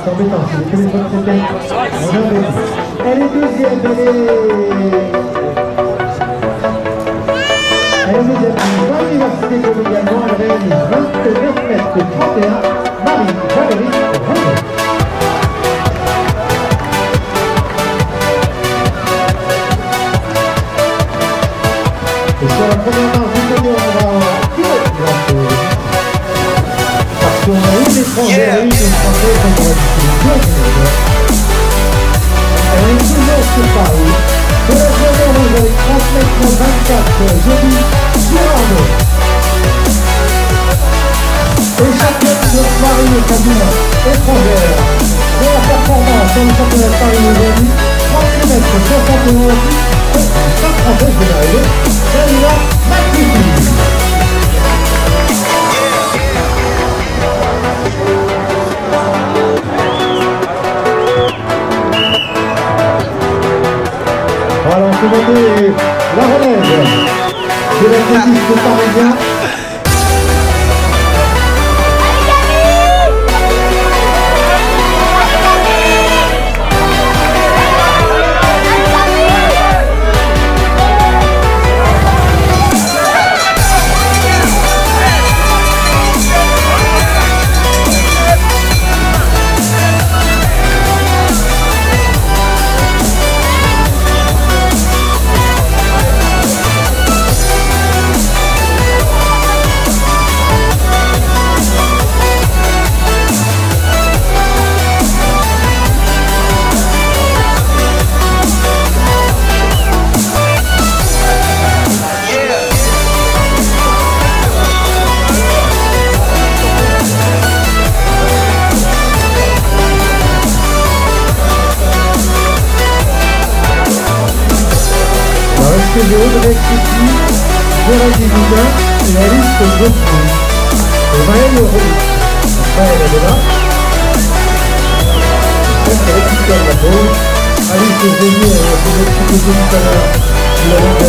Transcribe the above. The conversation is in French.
c'est embêtant, c'est que les bonnes secondes. Elle est deuxième, elle est deuxième. L'université comme également, elle réalise 29 mètres 31. Marie Valérie Renaud. Et sur la première marche du podium, on va tirer la chose. Parce qu'on a eu des étrangers, une française, on va discuter. Elle est toujours sur Paris. De la journée rouge avec 30 mètres 24, jeudi, Girardot. Et championne de Paris et cabine étrangère. De la performance sur le championnat de Paris aujourd'hui, 30 mètres 71. Sa française de l'arrivée, Dalila Magnifique. Voilà, on peut monter la relève de l'athlétisme parisien. Je voudrais expliquer de la division la liste de plus. Le Maël Leroux, après elle est là. J'espère qu'elle récupère la pause. Alice Zélie, elle a fait tout à l'heure.